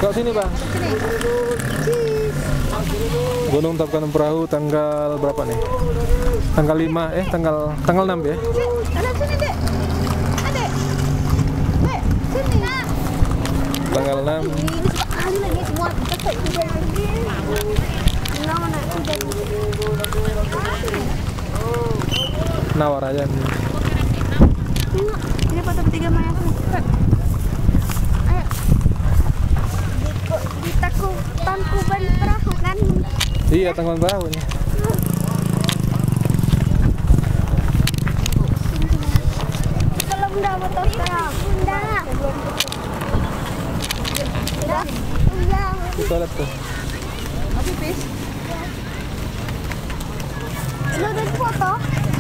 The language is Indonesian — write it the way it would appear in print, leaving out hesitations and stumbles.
Kau sini bang. Gunung Tapkan Perahu tanggal berapa nih? Tanggal 5 tanggal 6 ya? Sini dek. Adek. Dek, sini. Tanggal 6. Ini sekali lagi semua cepat juga lagi. Mana udah. Nawar aja nih. Ini foto bertiga Maya. Ayo. Di Tangkuban Perahu kan? Iya, Tangkuban Perahu nih. Belum dah foto sekarang. Dah. Udah. Di toilet tuh. Apa pis? Sudah foto?